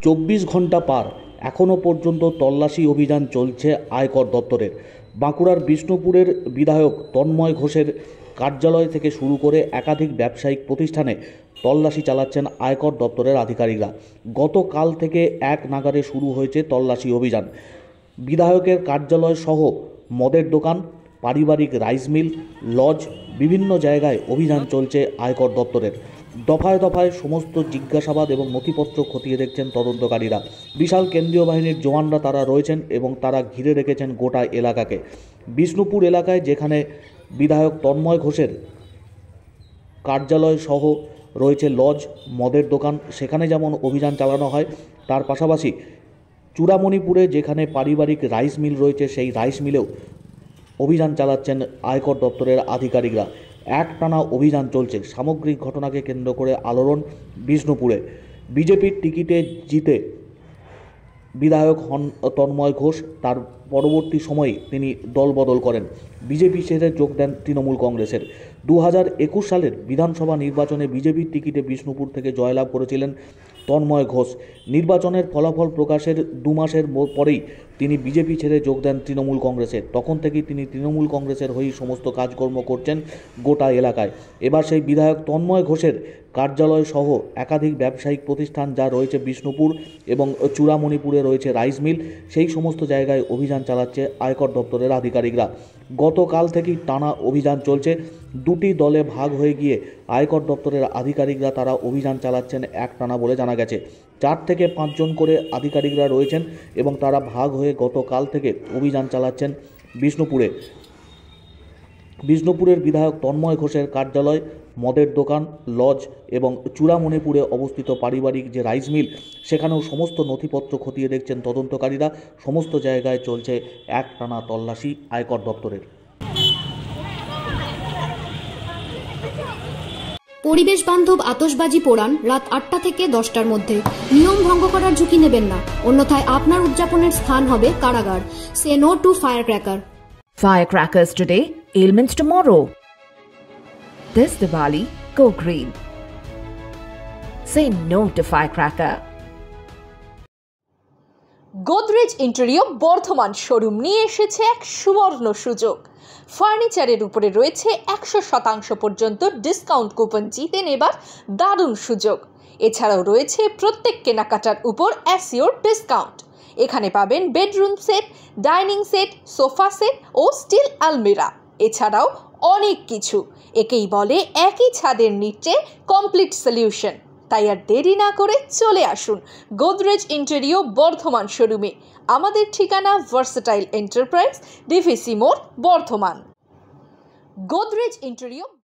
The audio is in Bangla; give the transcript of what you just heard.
24 ঘন্টা পার এখনও পর্যন্ত তল্লাশি অভিযান চলছে আয়কর দপ্তরের। বাঁকুড়ার বিষ্ণুপুরের বিধায়ক তন্ময় ঘোষের কার্যালয় থেকে শুরু করে একাধিক ব্যবসায়িক প্রতিষ্ঠানে তল্লাশি চালাচ্ছেন আয়কর দপ্তরের আধিকারিকরা। গতকাল থেকে এক নাগারে শুরু হয়েছে তল্লাশি অভিযান। বিধায়কের কার্যালয় সহ মদের দোকান, পারিবারিক রাইস মিল, লজ, বিভিন্ন জায়গায় অভিযান চলছে আয়কর দপ্তরের। দফায় দফায় সমস্ত জিজ্ঞাসাবাদ এবং নথিপত্র খতিয়ে দেখছেন তদন্তকারীরা। বিশাল কেন্দ্রীয় বাহিনীর জওয়ানরা তারা রয়েছেন এবং তারা ঘিরে রেখেছেন গোটা এলাকাকে। বিষ্ণুপুর এলাকায় যেখানে বিধায়ক তন্ময় ঘোষের কার্যালয় সহ রয়েছে লজ, মদের দোকান, সেখানে যেমন অভিযান চালানো হয়, তার পাশাপাশি চূড়ামণিপুরে যেখানে পারিবারিক রাইস মিল রয়েছে সেই রাইস মিলেও অভিযান চালাচ্ছেন আয়কর দপ্তরের আধিকারিকরা। একটানা অভিযান চলছে। সামগ্রিক ঘটনাকে কেন্দ্র করে আলোড়ন বিষ্ণুপুরে। বিজেপির টিকিটে জিতে বিধায়ক হন তন্ময় ঘোষ। তার পরবর্তী সময়ে তিনি দলবদল করেন, বিজেপি ছেড়ে যোগ দেন তৃণমূল কংগ্রেসের। 2021 সালের বিধানসভা নির্বাচনে বিজেপির টিকিটে বিষ্ণুপুর থেকে জয়লাভ করেছিলেন তন্ময় ঘোষ। নির্বাচনের ফলাফল প্রকাশের 2 মাসের পরেই তিনি বিজেপি ছেড়ে যোগ দেন তৃণমূল কংগ্রেসের। তখন থেকেই তিনি তৃণমূল কংগ্রেসের হয়েই সমস্ত কাজকর্ম করছেন গোটা এলাকায়। এবার সেই বিধায়ক তন্ময় ঘোষের কার্যালয় সহ একাধিক ব্যবসায়িক প্রতিষ্ঠান যা রয়েছে বিষ্ণুপুর এবং চূড়ামণিপুরে রয়েছে রাইস মিল, সেই সমস্ত জায়গায় অভিযান চালাচ্ছে আয়কর দপ্তরের আধিকারিকরা। গতকাল থেকেই টানা অভিযান চলছে। 2টি দলে ভাগ হয়ে গিয়ে আয়কর দপ্তরের আধিকারিকরা তারা অভিযান চালাচ্ছেন একটানা বলে জানা গেছে। 4 থেকে 5 জন করে আধিকারিকরা রয়েছেন এবং তারা ভাগ হয়ে গতকাল থেকে অভিযান চালাচ্ছেন বিষ্ণুপুরে। বিষ্ণুপুরের বিধায়ক তন্ময় ঘোষের কার্যালয়, মদের দোকান, লজ এবং চূড়ামণিপুরে অবস্থিত পারিবারিক যে রাইস মিল, সেখানেও সমস্ত নথিপত্র খতিয়ে দেখছেন তদন্তকারীরা। সমস্ত জায়গায় চলছে একটানা তল্লাশি আয়কর দপ্তরের। পরিবেশ বান্ধব আতশবাজি পোড়ান রাত 8টা থেকে 10টার মধ্যে। নিয়ম ভঙ্গ করার ঝুঁকি নেবেন না, অন্যথায় আপনার উদযাপনের স্থান হবে কারাগার। Say no to firecracker. Firecrackers today, ailments tomorrow. This Diwali, go green. Say no to firecracker. Godrej interior Bardhaman showroom নিয়ে এসেছে এক সুবর্ণ সুযোগ। ফার্নিচারের উপরে রয়েছে 100% পর্যন্ত ডিসকাউন্ট কুপন জিতে নেবার দারুণ সুযোগ। এছাড়াও রয়েছে প্রত্যেক কেনাকাটার উপর অ্যাসিওর ডিসকাউন্ট। এখানে পাবেন bedroom set, dining set, sofa set ও স্টিল আলমিরা। এছাড়াও অনেক কিছু। একেই বলে একই ছাদের নিচে কমপ্লিট সলিউশন। তাই আর দেরি না করে চলে আসুন গোদরেজ ইন্টেরিয়র বর্ধমান শোরুমে। আমাদের ঠিকানা ভার্সেটাইল এন্টারপ্রাইজ, ডিভিসি মোড়, বর্ধমান। গোদরেজ ইন্টেরিয়র।